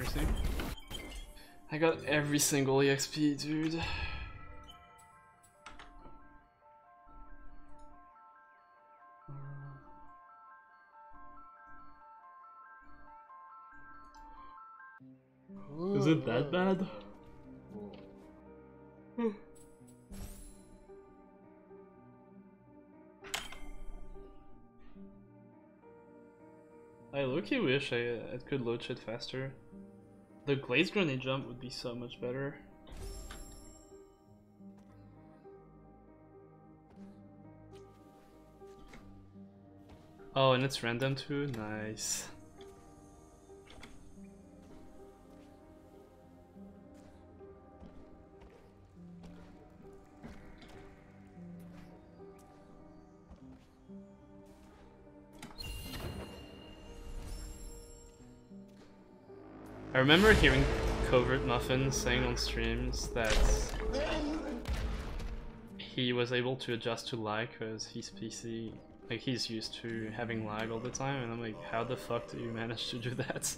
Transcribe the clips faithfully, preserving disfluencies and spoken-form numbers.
Seriously? I got every single E X P, dude. Is it that bad? I low-key wish I, uh, I could load shit faster. The Glaze Grenade jump would be so much better. Oh, and it's random too? Nice. I remember hearing Covert Muffin saying on streams that he was able to adjust to lag because his P C, like he's used to having lag all the time, and I'm like, how the fuck do you manage to do that?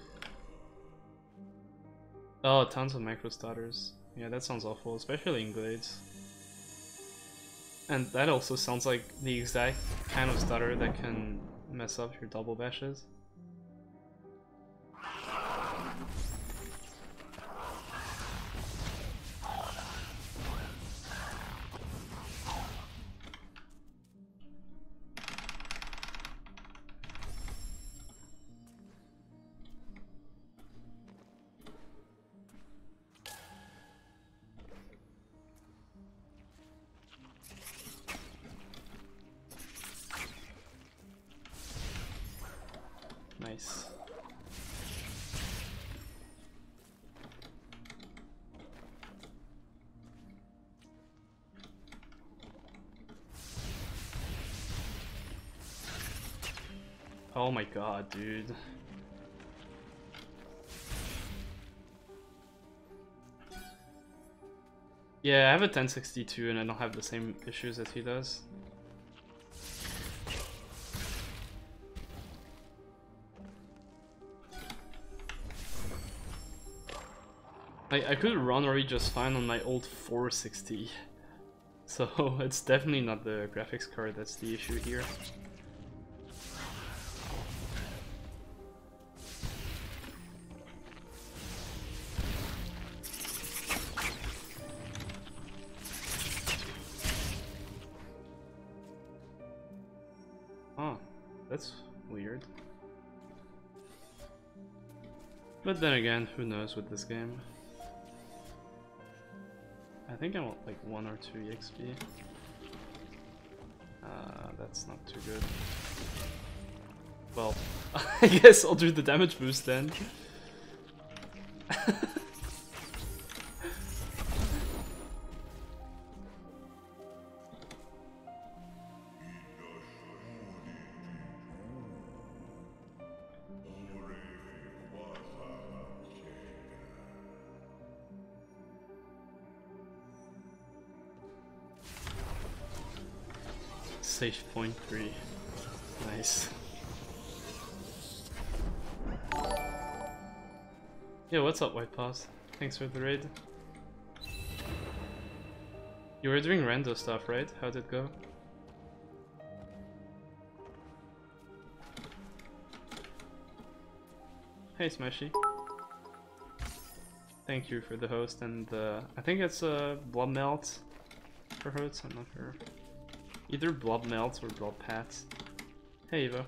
Oh, tons of micro stutters. Yeah, that sounds awful, especially in Glades. And that also sounds like the exact kind of stutter that can mess up your double bashes. Nice. Oh my god, dude. Yeah, I have a ten sixty-two and I don't have the same issues as he does. I, I could run already just fine on my old four sixty. So it's definitely not the graphics card that's the issue here. Oh, that's weird. But then again, who knows with this game. I think I want like one or two E X P. Uh, that's not too good. Well, I guess I'll do the damage boost then. Safe point three. Nice. Yeah, what's up, White Paws? Thanks for the raid. You were doing rando stuff, right? How'd it go? Hey, Smashy. Thank you for the host, and uh, I think it's a uh, Blood Melt for hosts, I'm not sure. Either Blood Melt or Blood Pats. Hey, Evo.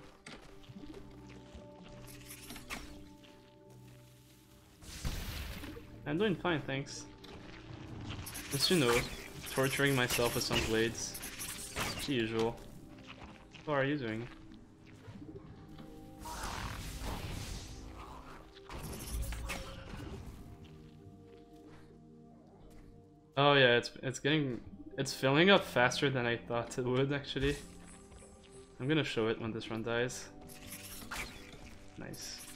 I'm doing fine, thanks. Just, you know, torturing myself with some blades. The usual. How are you doing? Oh yeah, it's it's getting it's filling up faster than I thought it would actually. I'm gonna show it when this run dies. Nice.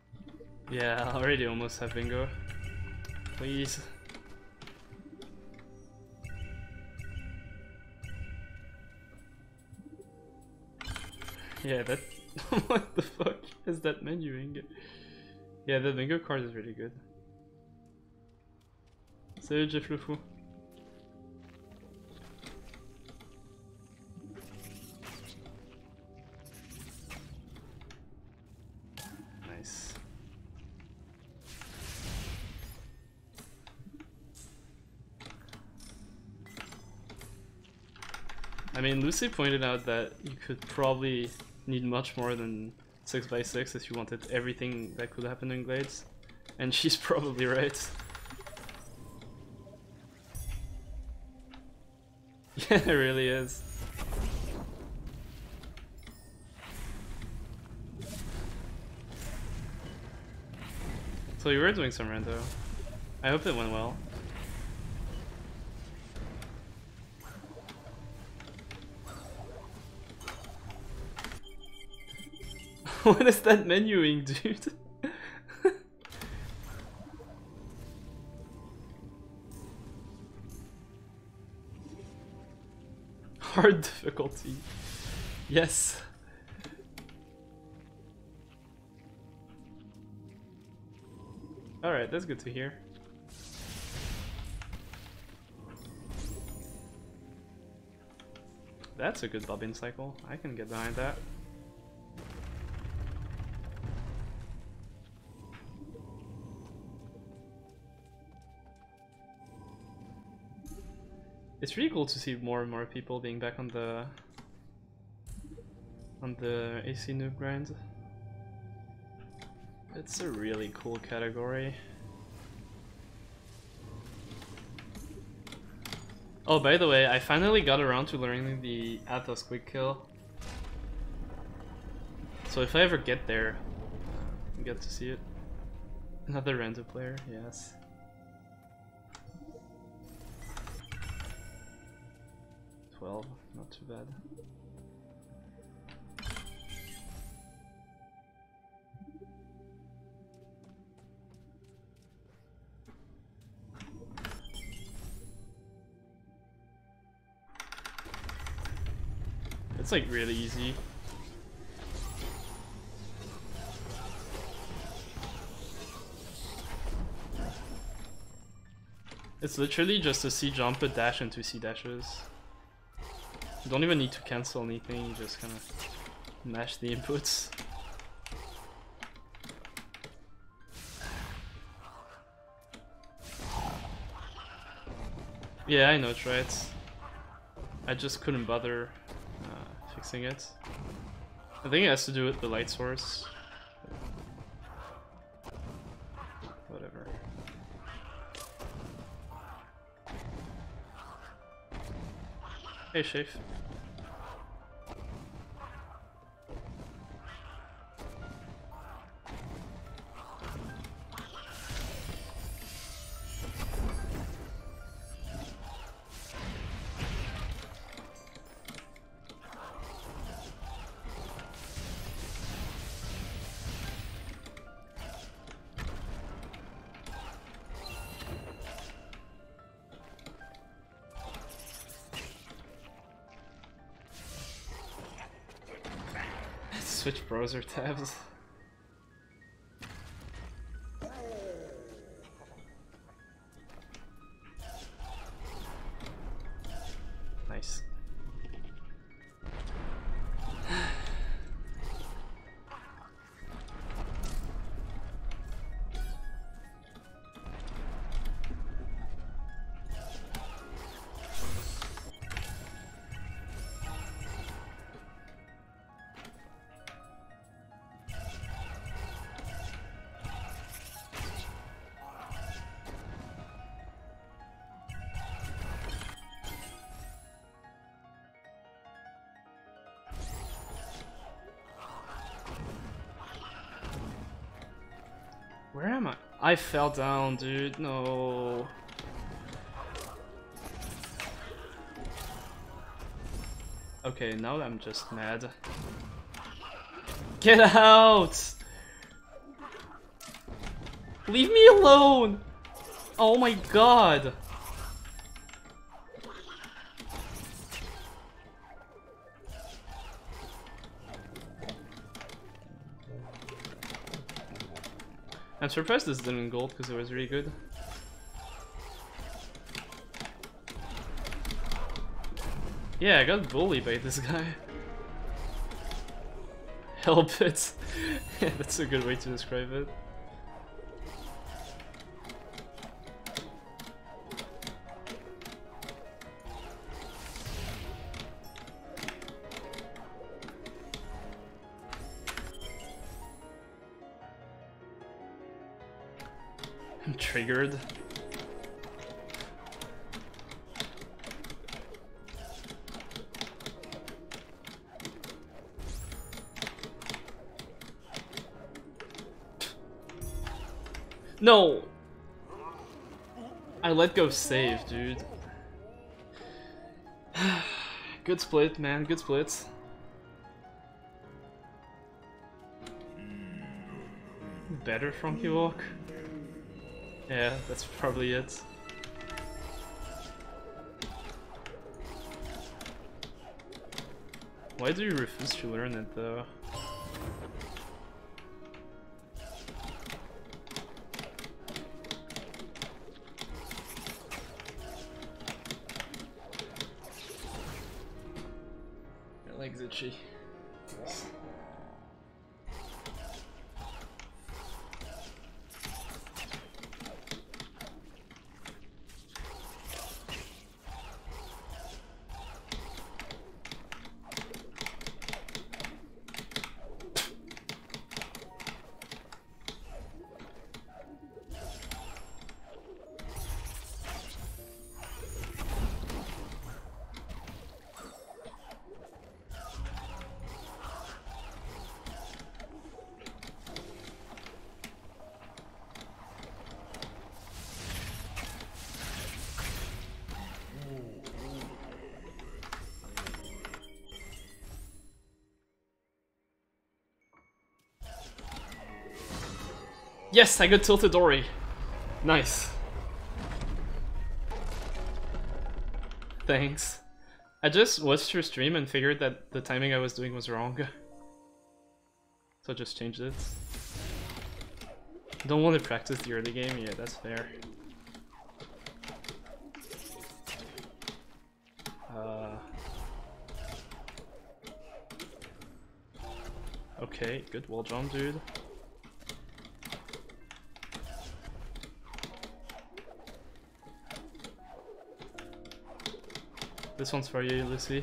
Yeah, I already almost have bingo. Please. Yeah, that. What the fuck is that menuing? Yeah, the bingo card is really good. Salut Jeff le Fou. Nice. I mean, Lucy pointed out that you could probably need much more than six by six if you wanted everything that could happen in Glades. And she's probably right. Yeah, it really is. So you were doing some rando. I hope it went well. What is that menuing, dude? Hard difficulty. Yes. Alright, that's good to hear. That's a good bobbin cycle. I can get behind that. It's really cool to see more and more people being back on the on the A C noob grind. It's a really cool category. Oh, by the way, I finally got around to learning the Athos quick kill. So if I ever get there, I get to see it. Another random player, yes. twelve, not too bad. It's like really easy. It's literally just a C jump, a dash, and two C dashes. You don't even need to cancel anything, you just kind of mash the inputs. Yeah, I know it's right. I just couldn't bother uh, fixing it. I think it has to do with the light source. Whatever. Hey, Shafe. Switch browser tabs. Nice. Where am I? I fell down, dude. No. Okay, now I'm just mad. Get out! Leave me alone! Oh my god! I'm surprised this didn't gold because it was really good. Yeah, I got bullied by this guy. Help it. Yeah, that's a good way to describe it. I'm triggered. No! I let go save, dude. Good split, man, good split. Better Frankie Walk? Yeah, that's probably it. Why do you refuse to learn it though? My leg's itchy. Yes, I got tilted Ori. Nice. Thanks. I just watched your stream and figured that the timing I was doing was wrong. So I just changed it. Don't want to practice the early game? Yeah, that's fair. Uh... Okay, good wall jump, dude. This one's for you, Lucy.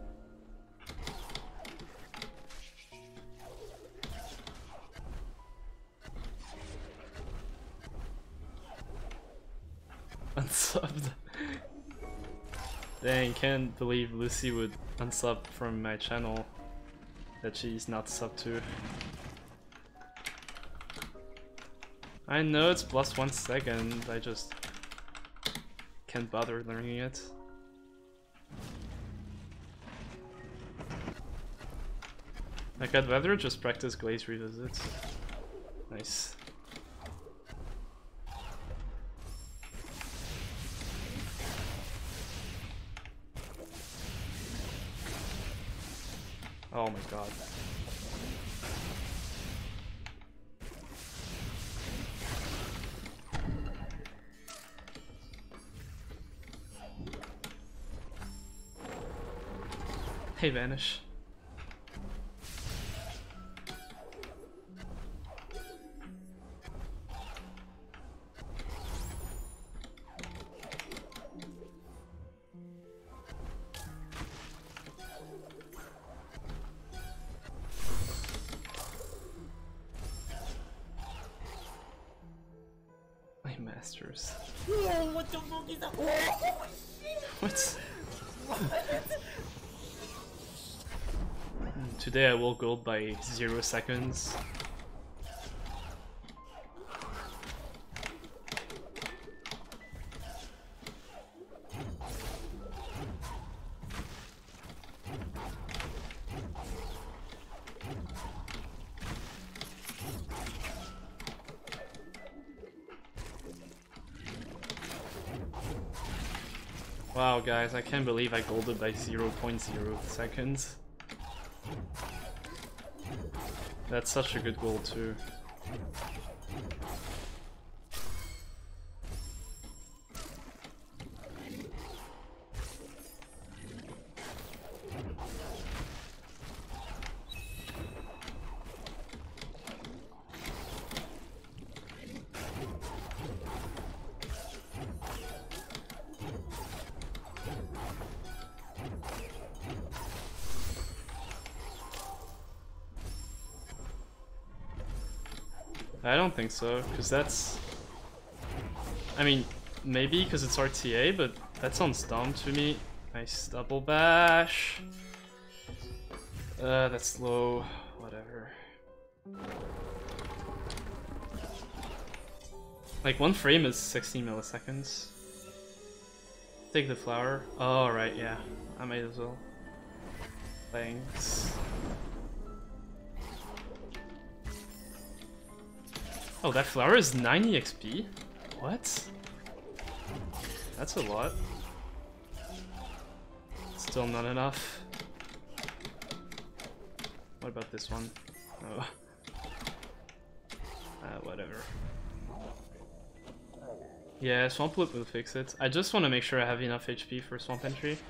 Unsubbed. Dang, can't believe Lucy would unsub from my channel that she's not subbed to. I know it's plus one second, I just can't bother learning it. Like, I'd rather just practice Glaze revisits. Nice. Oh my god. Hey, Vanish. Masters. Oh, what the fuck is that? Oh, what? What? Today I will gold by zero seconds. Wow, guys, I can't believe I golded by zero point zero seconds. That's such a good goal too. I don't think so, because that's... I mean, maybe because it's R T A, but that sounds dumb to me. Nice double bash. Uh, that's low. Whatever. Like, one frame is sixteen milliseconds. Take the flower. Oh, right, yeah. I might as well. Thanks. Oh, that flower is ninety X P? What? That's a lot. Still not enough. What about this one? Oh. Uh, whatever. Yeah, Swamp Loop will fix it. I just want to make sure I have enough H P for Swamp Entry.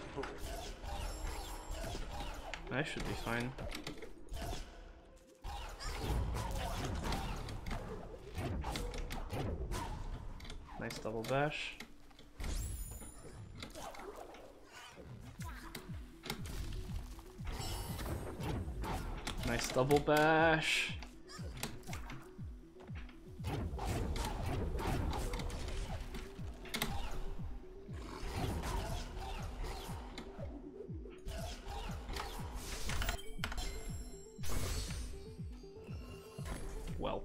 I should be fine. Nice double bash. Nice double bash. Welp.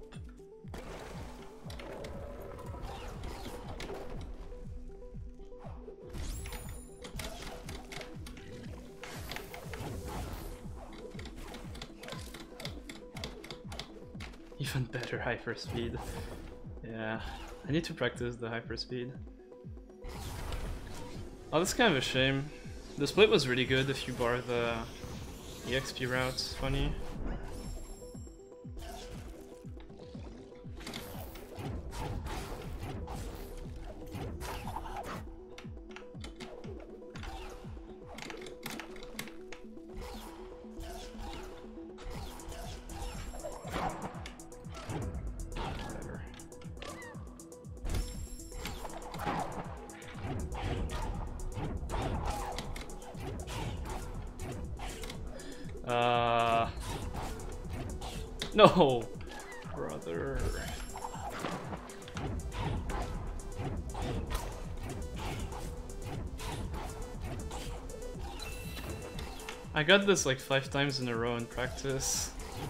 Even better hyperspeed. Yeah, I need to practice the hyperspeed. Oh, that's kind of a shame. The split was really good if you bar the E X P route. Funny. Uh, no, brother. I got this like five times in a row in practice.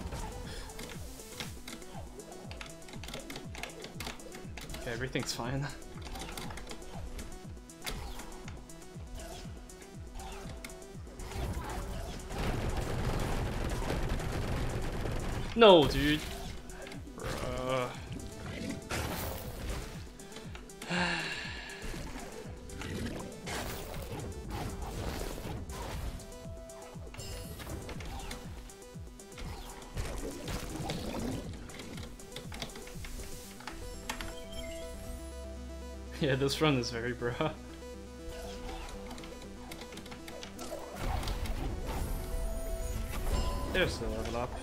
Okay, everything's fine. No, dude. Bruh. Yeah, this run is very bruh. There's the level up.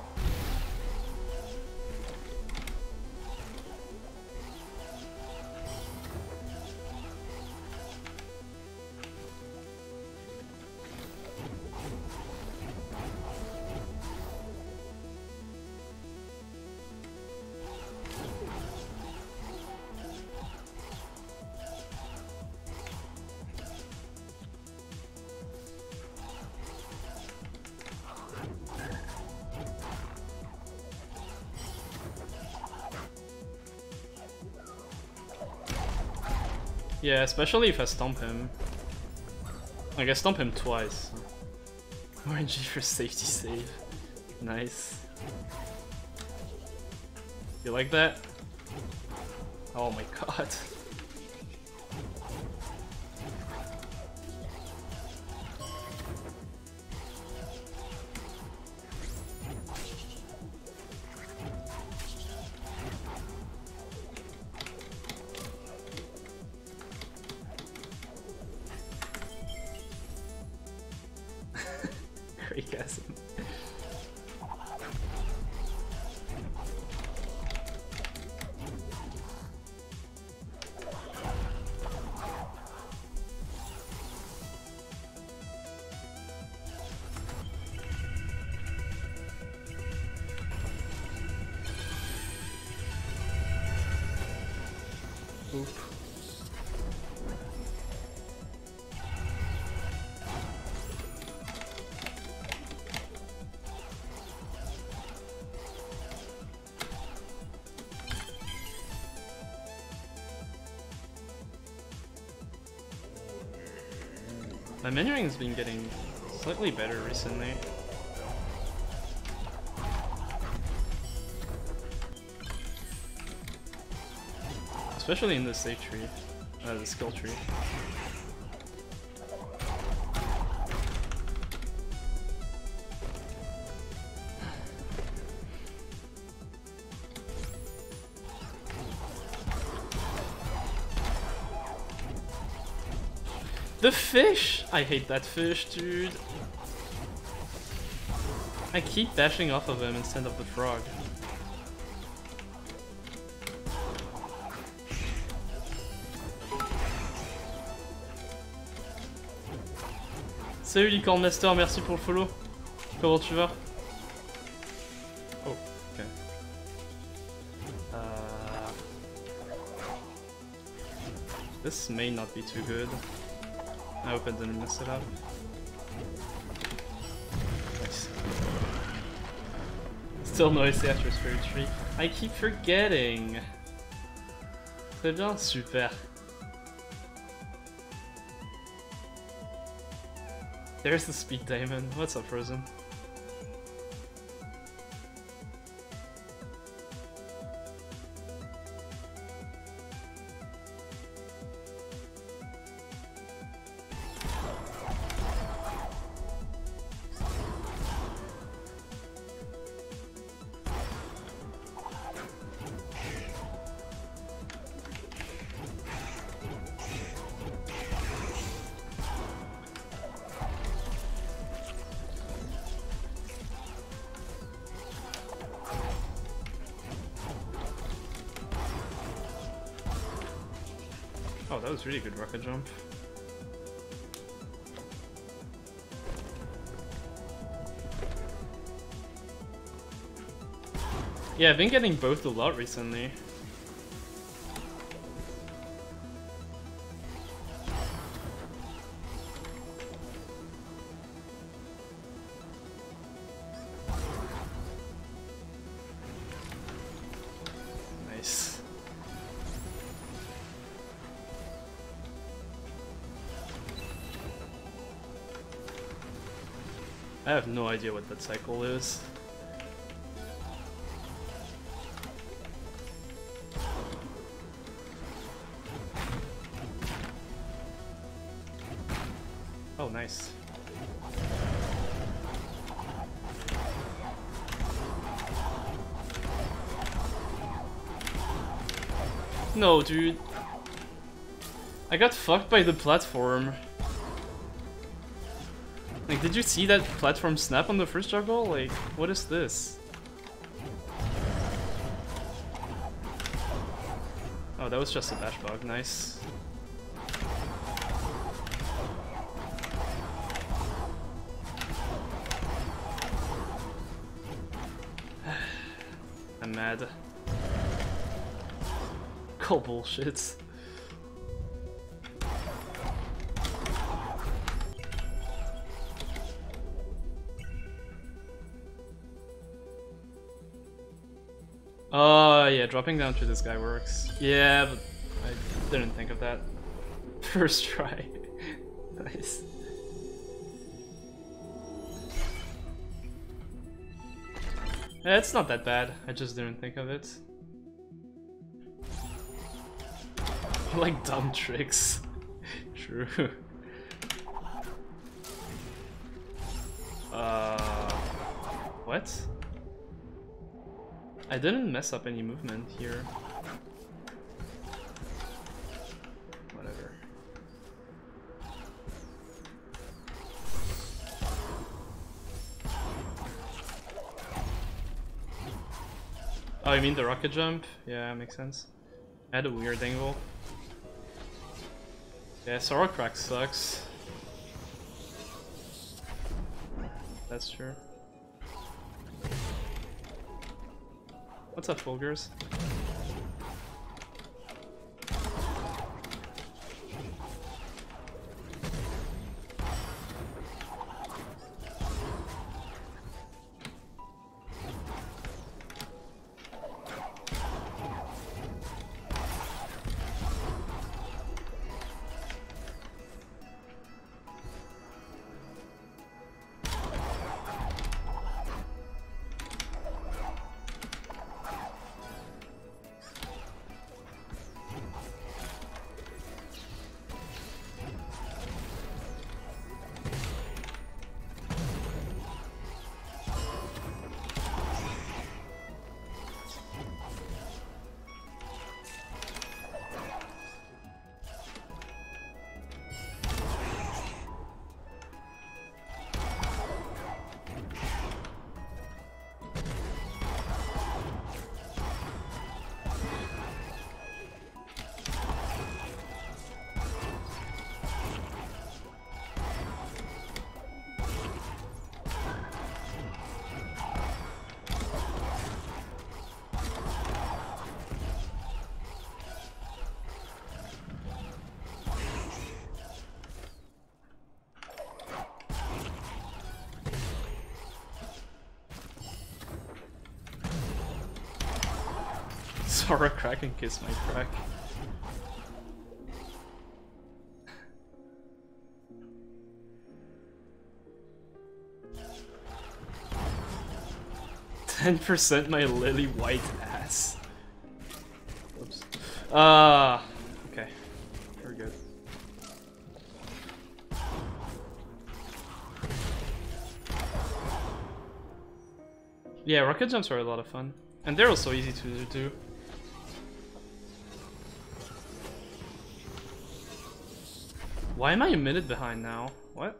Yeah, especially if I stomp him. Like, I stomp him twice. R N G for safety save. Nice. You like that? Oh my god. Craygasm. Oop. My menuing has been getting slightly better recently. Especially in the save tree, uh, the skill tree. The fish! I hate that fish, dude. I keep dashing off of him instead of the frog. Salut Licorne Master, merci pour le follow. Comment tu vas? Oh, ok. Uh, this may not be too good. I hope I didn't mess it up. Nice. Still noisy after Spirit Tree. I keep forgetting. Très bien, super. There's the speed diamond. What's up, Frozen? Oh, that was really good rocket jump. Yeah, I've been getting both a lot recently. Nice. I have no idea what that cycle is. Oh, nice. No, dude. I got fucked by the platform. Like, did you see that platform snap on the first juggle? Like, what is this? Oh, that was just a dash bug. Nice. I'm mad. Call bullshit. Oh, yeah, dropping down to this guy works. Yeah, but I didn't think of that. First try. Nice. Yeah, it's not that bad. I just didn't think of it. I like dumb tricks. True. Uh, what? I didn't mess up any movement here. Whatever. Oh, you mean the rocket jump? Yeah, makes sense. I had a weird angle. Yeah, Sorrow Crack sucks. That's true. What's up, Fulgurs? Sora Kraken kiss my crack. ten percent my lily white ass. Oops. Ah, uh, okay. We're good. Yeah, rocket jumps are a lot of fun. And they're also easy to do too. Why am I a minute behind now? What?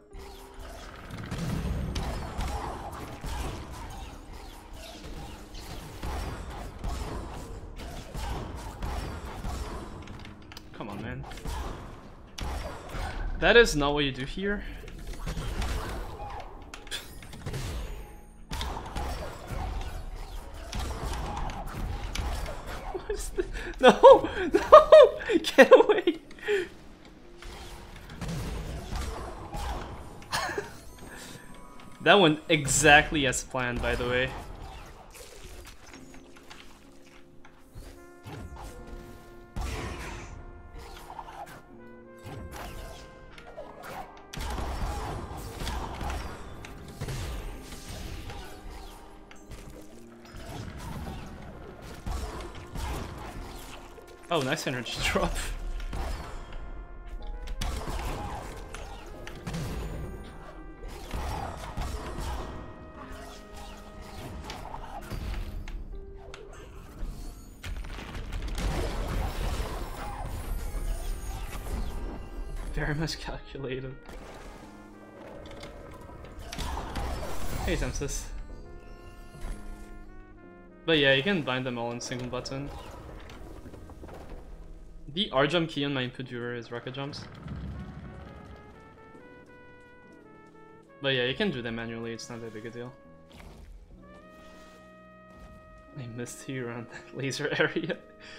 Come on, man. That is not what you do here. What is this? No! No! Get away! That went exactly as planned, by the way. Oh, nice energy drop. Very much calculated. Hey, Tempsus. But yeah, you can bind them all in single button. The R jump key on my input viewer is rocket jumps. But yeah, you can do them manually, it's not that big a deal. I missed you around that laser area.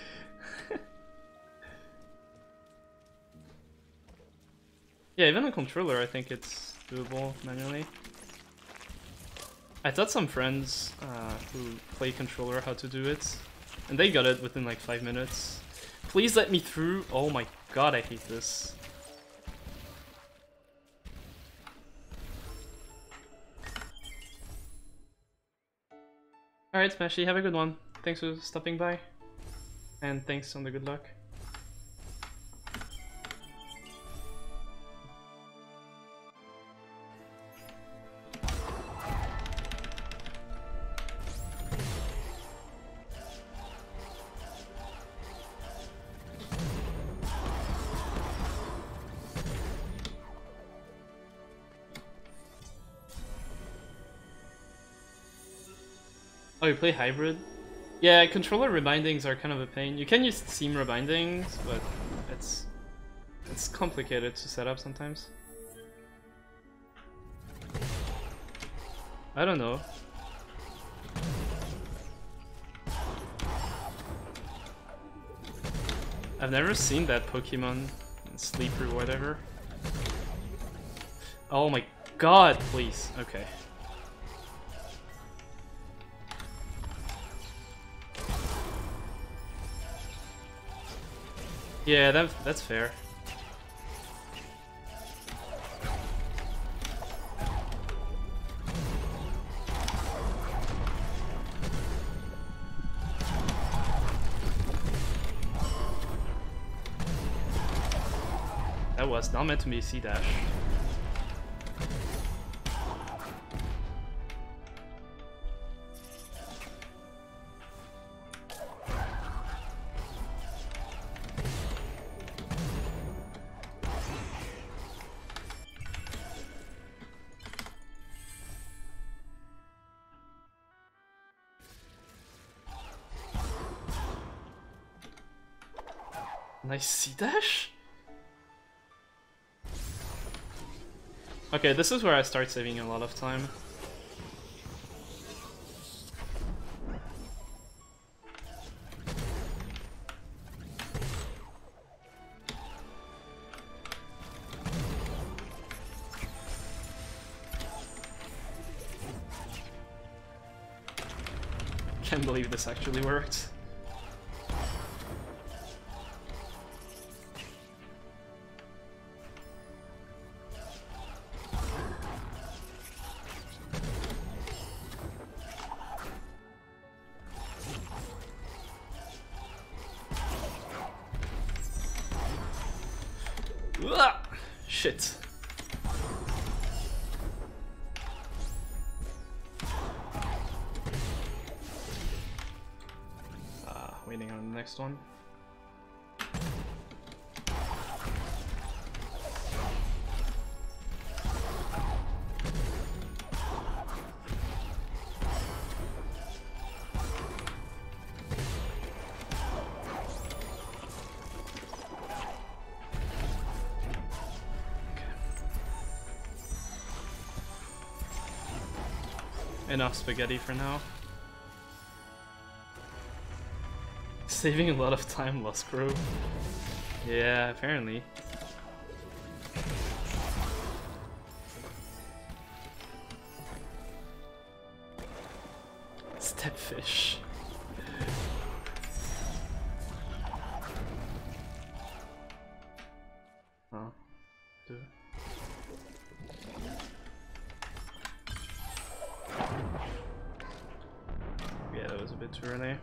Yeah, even on controller I think it's doable manually. I taught some friends uh, who play controller how to do it, and they got it within like five minutes. Please let me through! Oh my god, I hate this. Alright, Smashy, have a good one. Thanks for stopping by. And thanks on the good luck. Oh, you play hybrid? Yeah, controller rebindings are kind of a pain. You can use seam rebindings, but it's it's complicated to set up sometimes. I don't know. I've never seen that Pokemon in Sleep or whatever. Oh my god, please. Okay. Yeah, that, that's fair. That was not meant to be a C-dash. Nice C-dash? Okay, this is where I start saving a lot of time. Can't believe this actually worked. Ah, shit. Uh, waiting on the next one. Enough spaghetti for now. Saving a lot of time, Lost Grove. Yeah, apparently. Stepfish. Oh, do it. Yeah, that was a bit too early.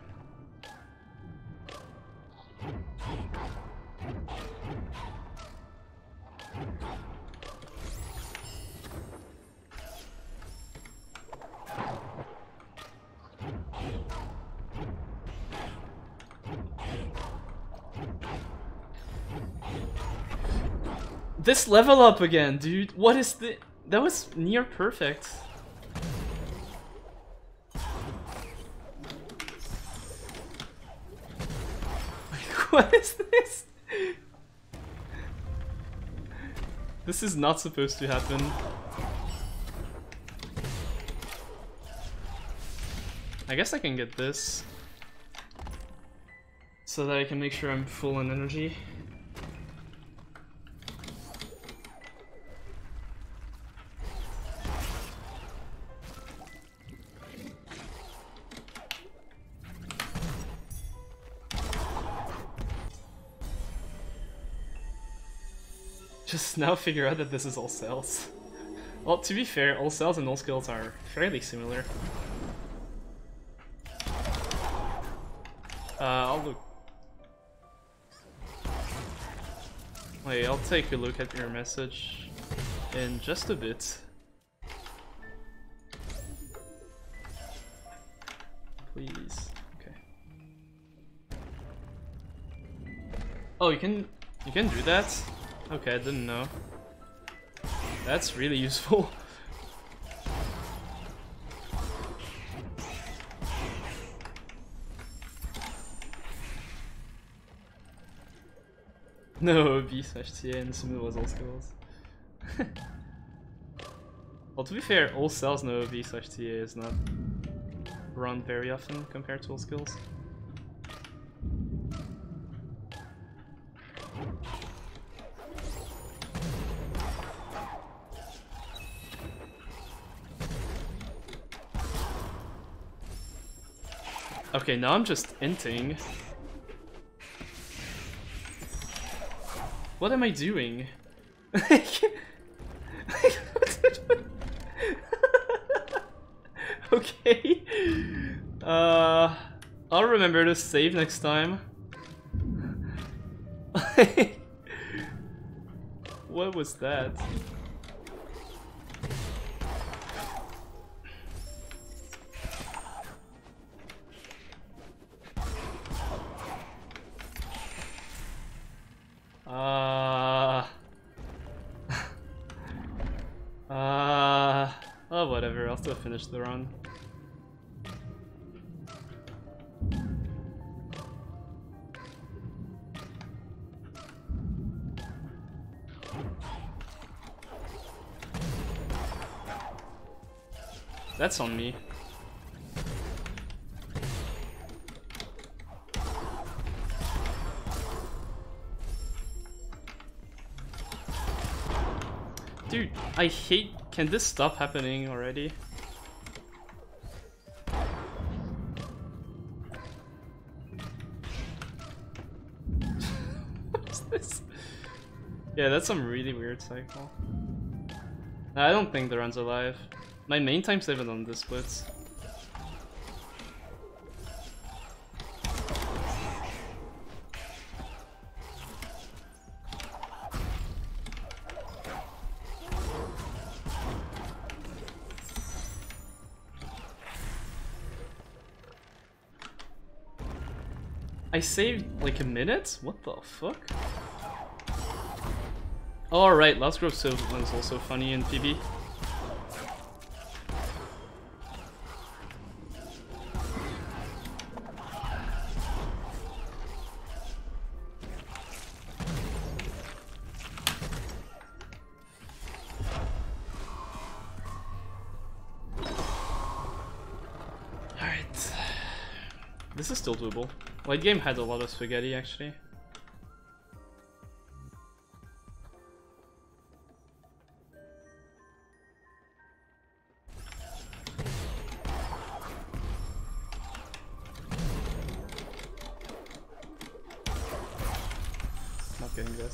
This level up again, dude. What is the... That was near perfect. What is this? This is not supposed to happen. I guess I can get this so that I can make sure I'm full on energy. Just now figure out that this is all cells. Well, to be fair, all cells and all skills are fairly similar. Uh, I'll look. Wait, I'll take a look at your message in just a bit. Please. Okay. Oh, you can you can do that? Okay, I didn't know. That's really useful. No, B slash T A and assume was all skills. Well, to be fair, all cells know B slash T A is not run very often compared to all skills. Okay, now I'm just inting. What am I doing? Okay. Uh, I'll remember to save next time. What was that? Uh, uh, oh, whatever, I'll still finish the run. That's on me. Dude, I hate... Can this stop happening already? What is this? Yeah, that's some really weird cycle. I don't think the run's alive. My main time saving on this splits. I saved like a minute? What the fuck? Oh, alright, Last Grove Sylvan is also funny in P B. Alright. This is still doable. Late game had a lot of spaghetti actually. Not getting this.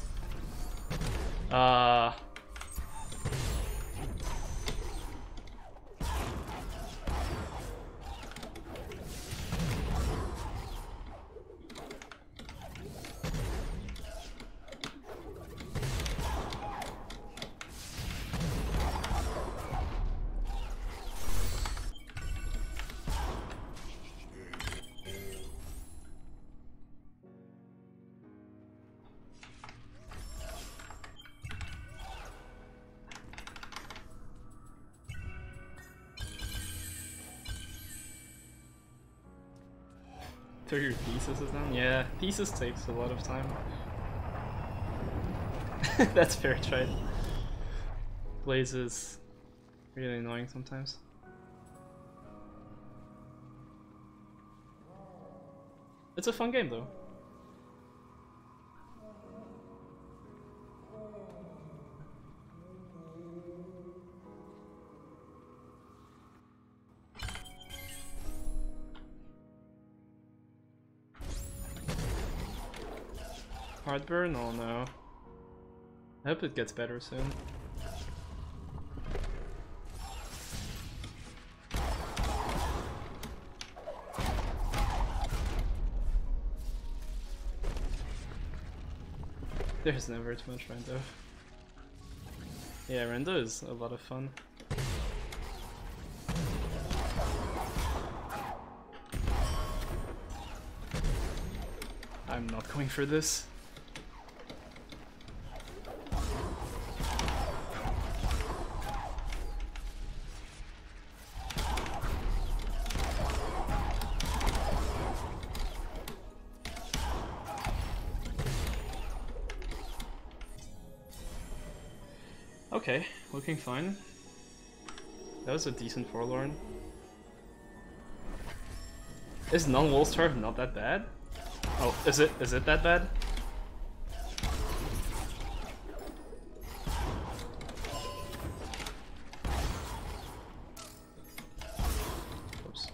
Uh Throw your thesis is down? Yeah, thesis takes a lot of time. That's fair trade. Blaze is really annoying sometimes. It's a fun game though. Heartburn? Oh no. I hope it gets better soon. There's never too much Rendo. Yeah, Rendo is a lot of fun. I'm not going for this. Okay, looking fine. That was a decent forlorn. Is non-Wolstarve not that bad? Oh, is it? Is it that bad? Oops.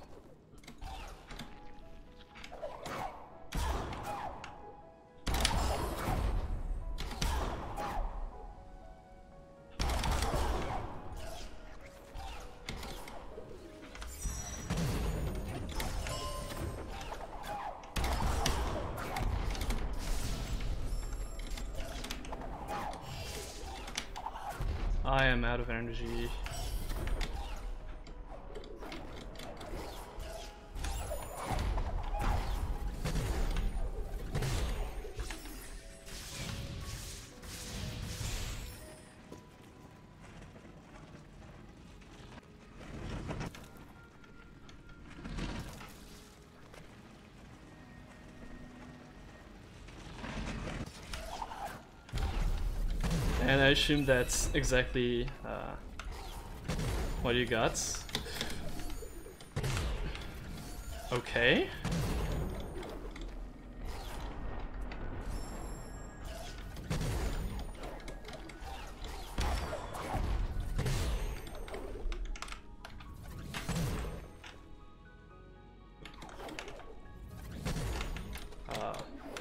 I am out of energy. And I assume that's exactly uh, what you got. Okay. Uh,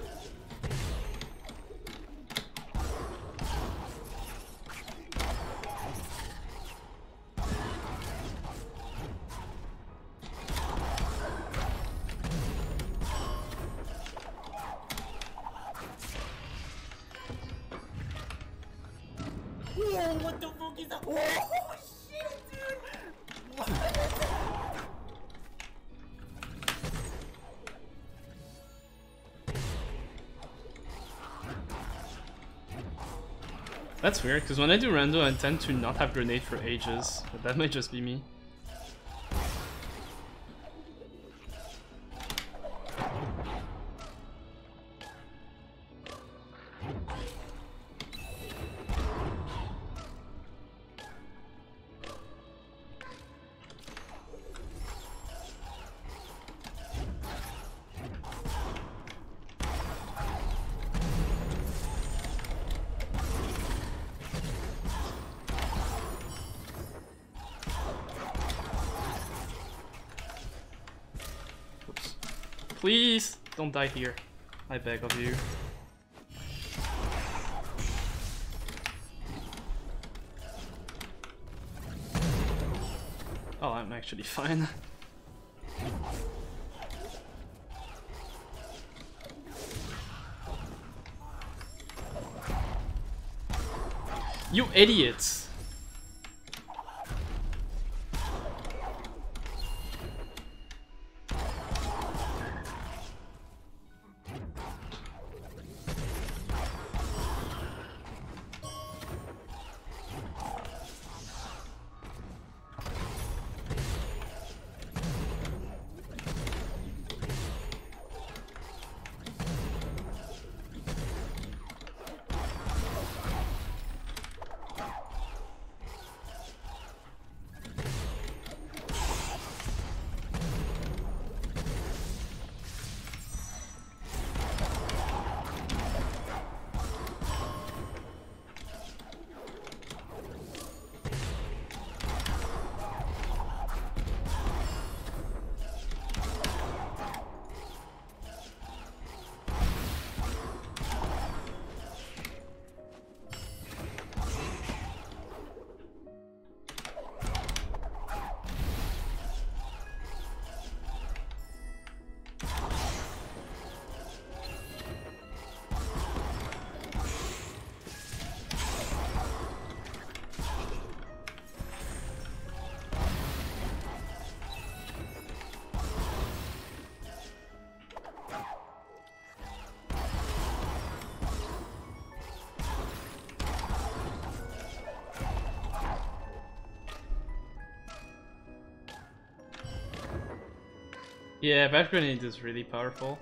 Whoa, what the fuck is that? Oh shit, dude! What? That's weird, because when I do rando, I tend to not have grenade for ages, but that might just be me. Please don't die here. I beg of you. Oh, I'm actually fine. You idiots! Yeah, Bash Grenade is really powerful.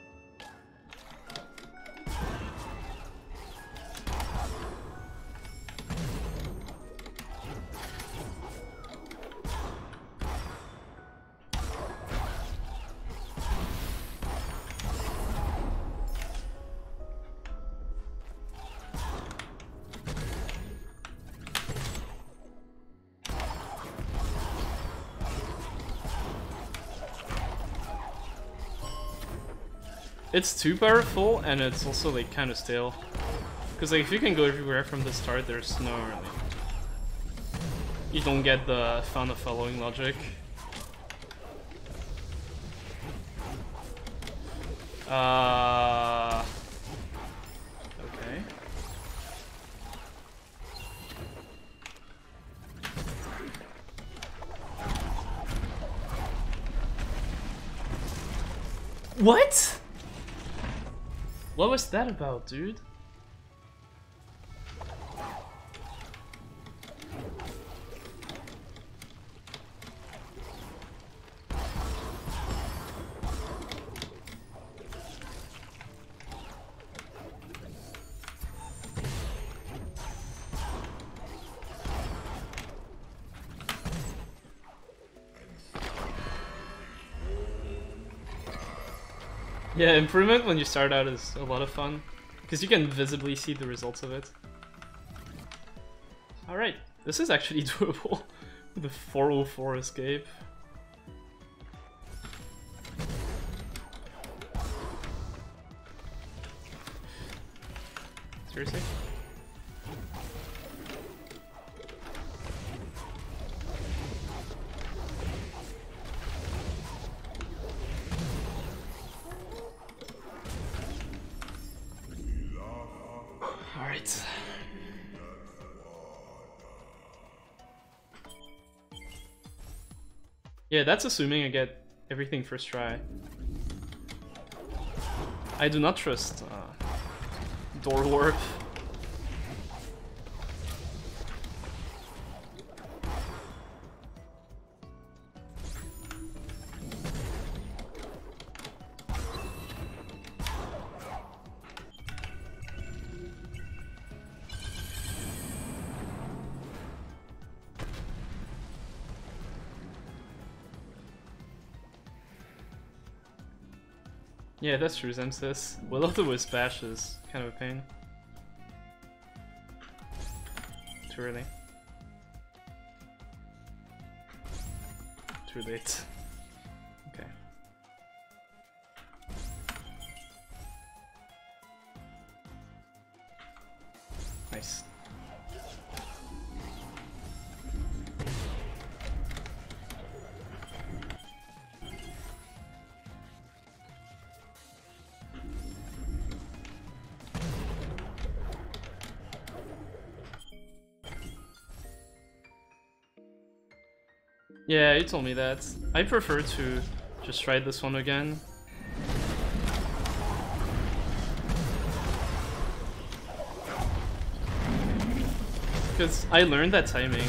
It's too powerful, and it's also like kind of stale. Because like if you can go everywhere from the start, there's no really. You don't get the fun of following logic. Uh. Okay. What? What was that about, dude? Yeah, improvement when you start out is a lot of fun, because you can visibly see the results of it. Alright, this is actually doable with a four oh four escape. Seriously? Alright. Yeah, that's assuming I get everything first try. I do not trust uh, Door Warp. Yeah, that's true, Zemsis. Will-o'-the-Wisp Bash is kind of a pain. Too early. Too late. Okay. Nice. Yeah, you told me that. I prefer to just try this one again. Because I learned that timing.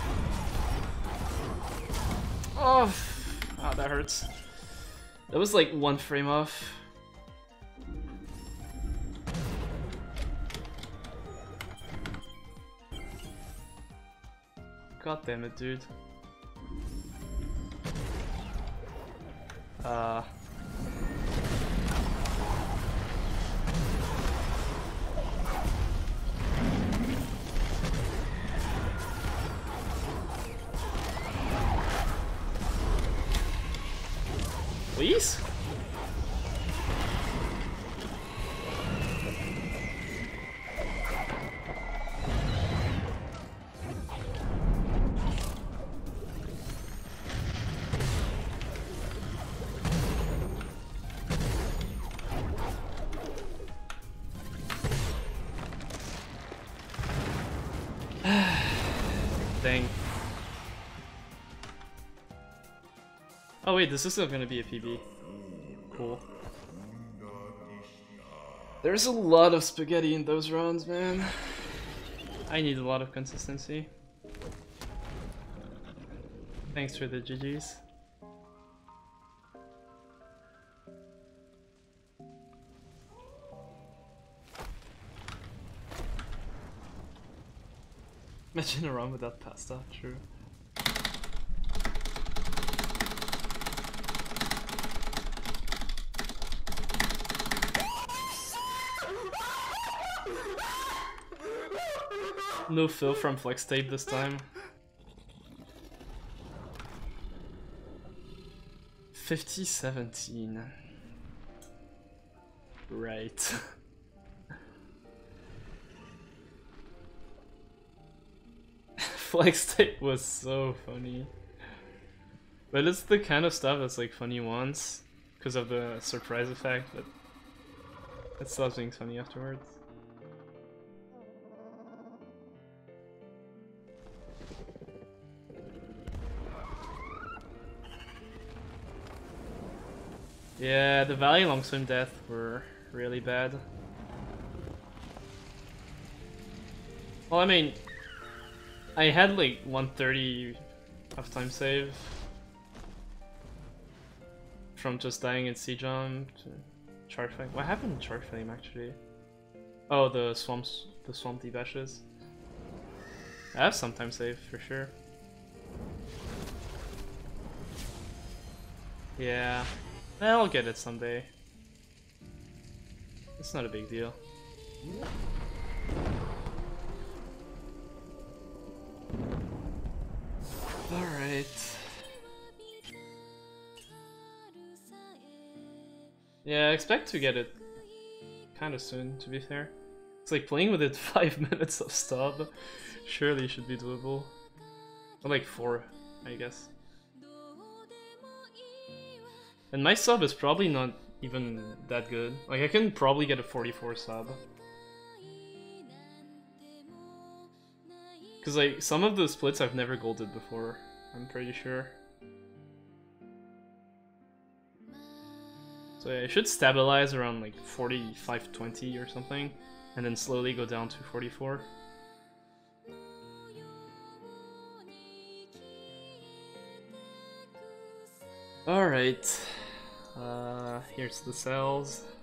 Oh, ah, that hurts. That was like one frame off. God damn it, dude. Uh... Please? Dang. Oh wait, this is still gonna be a P B. Cool. There's a lot of spaghetti in those rounds, man. I need a lot of consistency. Thanks for the G Gs. Imagine a run without pasta, true. No fill from Flex Tape this time. fifty seventeen. Right. Flex Tape was so funny. But it's the kind of stuff that's like funny once because of the surprise effect, but it stops being funny afterwards. Yeah, the Valley long swim death were really bad. Well, I mean, I had like one thirty of time save from just dying in sea jump to charge flame. What happened to charge flame actually? Oh, the swamps, the swamp deep ashes. I have some time save for sure. Yeah. I'll get it someday. It's not a big deal. Alright. Yeah, I expect to get it kind of soon, to be fair. It's like playing with it five minutes of stub. Surely should be doable. Or like four, I guess. And my sub is probably not even that good. Like I can probably get a forty-four sub. Cause like some of the splits I've never golded before, I'm pretty sure. So yeah, I should stabilize around like forty-five twenty or something, and then slowly go down to forty-four. Alright, uh, here's the cells.